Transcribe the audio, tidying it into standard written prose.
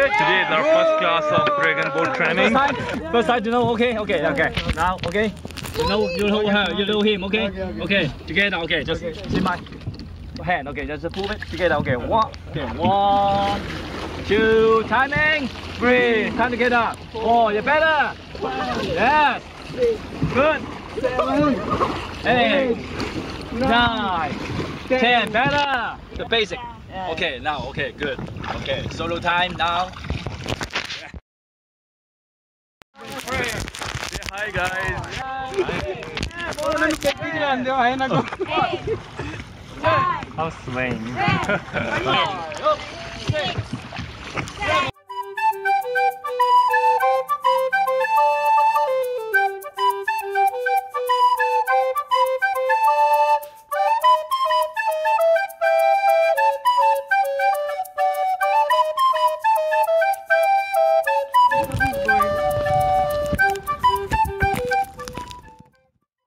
Good. Today is our first class of dragon boat training. First time to know. Okay. Now, okay. You know her. You know him. Okay. Okay. Together. Okay. Just see my hand. Okay. Just pull it together. Okay. One. Okay. 1, 2. Timing. 3. Time together. 4. You better. Yes. Good. 7, 8, 9, 10. Better. The basic. Okay. Now. Okay. Good. Okay. Solo time now. Say hi guys. How swing.